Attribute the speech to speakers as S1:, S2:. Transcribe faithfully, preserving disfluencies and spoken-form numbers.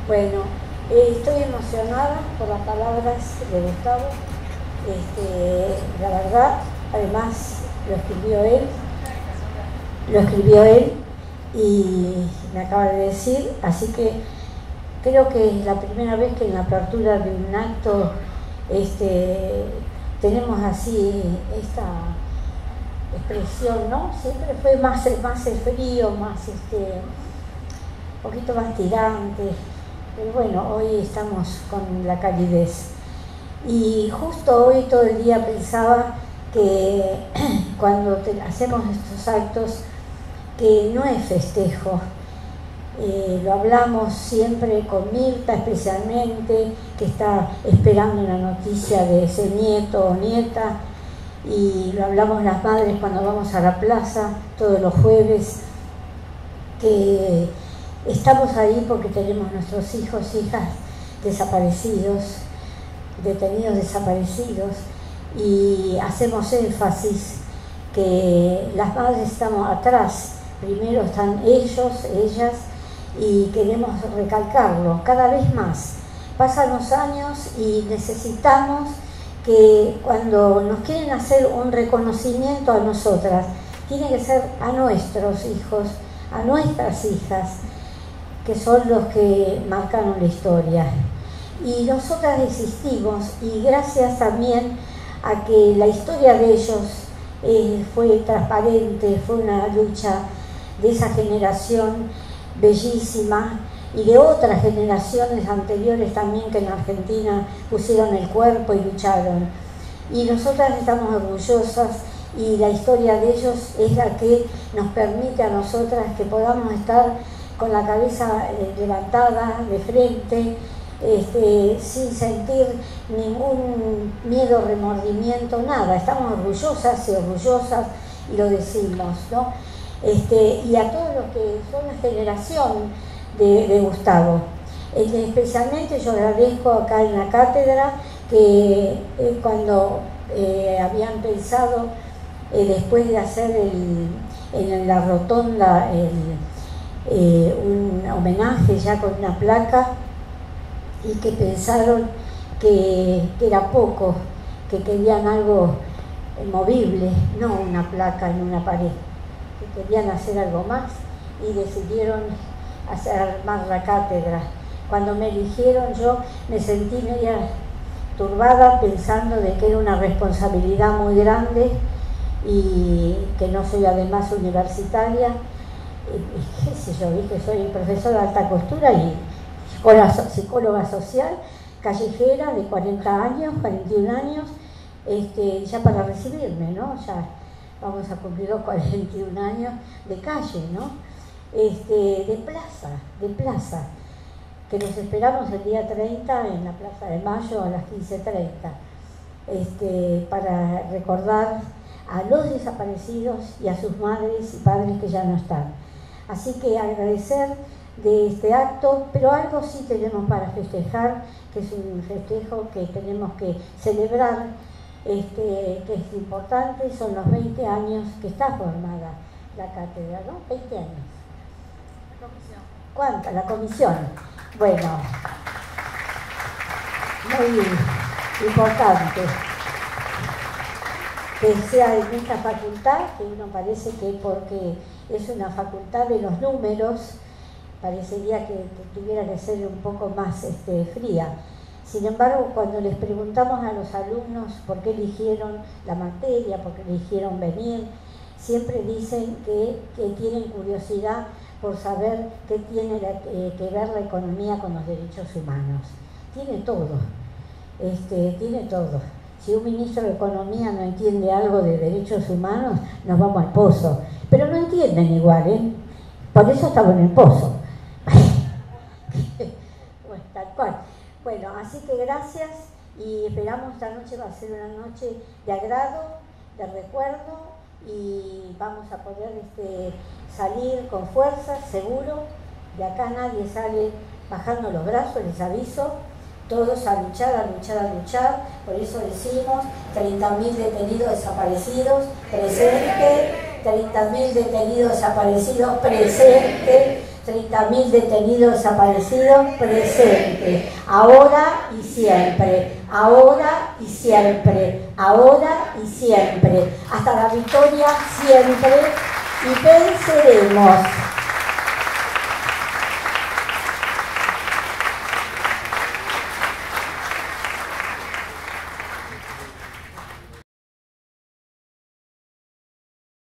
S1: Bueno, eh, estoy emocionada por las palabras de Gustavo. Este, la verdad, además lo escribió él, lo escribió él y me acaba de decir, así que creo que es la primera vez que en la apertura de un acto este, tenemos así esta expresión, ¿no? Siempre fue más, más el frío, más este, un poquito más tirante, pero bueno, hoy estamos con la calidez. Y justo hoy todo el día pensaba que cuando te, hacemos estos actos, que no es festejo, eh, lo hablamos siempre con Mirta especialmente, que está esperando una noticia de ese nieto o nieta, y lo hablamos las madres cuando vamos a la plaza todos los jueves, que estamos ahí porque tenemos nuestros hijos, hijas desaparecidos, detenidos desaparecidos, y hacemos énfasis que las madres estamos atrás, primero están ellos, ellas, y queremos recalcarlo cada vez más. Pasan los años y necesitamos que cuando nos quieren hacer un reconocimiento a nosotras, tiene que ser a nuestros hijos, a nuestras hijas, que son los que marcaron la historia. Y nosotras existimos, y gracias también a que la historia de ellos eh, fue transparente, fue una lucha de esa generación bellísima y de otras generaciones anteriores también que en Argentina pusieron el cuerpo y lucharon. Y nosotras estamos orgullosas, y la historia de ellos es la que nos permite a nosotras que podamos estar con la cabeza eh, levantada de frente, Este, sin sentir ningún miedo, remordimiento, nada. Estamos orgullosas y orgullosas y lo decimos, ¿no? Este, y a todos los que son la generación de, de Gustavo. Este, especialmente yo agradezco acá en la cátedra que eh, cuando eh, habían pensado eh, después de hacer el, en la rotonda el, eh, un homenaje ya con una placa, y que pensaron que, que era poco, que querían algo movible, no una placa en una pared, que querían hacer algo más y decidieron hacer armar la cátedra. Cuando me eligieron yo me sentí media turbada pensando de que era una responsabilidad muy grande y que no soy además universitaria, y, qué sé yo, dije, soy profesora de alta costura y psicóloga social, callejera de cuarenta años, cuarenta y un años, este, ya para recibirme, ¿no? Ya vamos a cumplir los cuarenta y un años de calle, ¿no? Este, de plaza, de plaza, que nos esperamos el día treinta en la Plaza de Mayo a las quince treinta, este, para recordar a los desaparecidos y a sus madres y padres que ya no están. Así que agradecer de este acto, pero algo sí tenemos para festejar, que es un festejo que tenemos que celebrar, este, que es importante, son los veinte años que está formada la cátedra, ¿no? veinte años. La comisión. ¿Cuánta? La comisión. Bueno, muy importante que sea en esta facultad, que uno parece que porque es una facultad de los números, parecería que, que tuviera que ser un poco más este, fría. Sin embargo, cuando les preguntamos a los alumnos por qué eligieron la materia, por qué eligieron venir, siempre dicen que, que tienen curiosidad por saber qué tiene la, eh, que ver la economía con los derechos humanos. Tiene todo, este, tiene todo. Si un ministro de Economía no entiende algo de derechos humanos, nos vamos al pozo. Pero no entienden igual, ¿eh? Por eso estamos en el pozo. Bueno, tal cual. Bueno, así que gracias y esperamos esta noche va a ser una noche de agrado, de recuerdo, y vamos a poder este, salir con fuerza, seguro. De acá nadie sale bajando los brazos, les aviso. Todos a luchar, a luchar, a luchar. Por eso decimos treinta mil detenidos desaparecidos, presente. treinta mil detenidos desaparecidos, presente. treinta mil detenidos desaparecidos, presente, ahora y siempre, ahora y siempre, ahora y siempre, hasta la victoria siempre, y venceremos.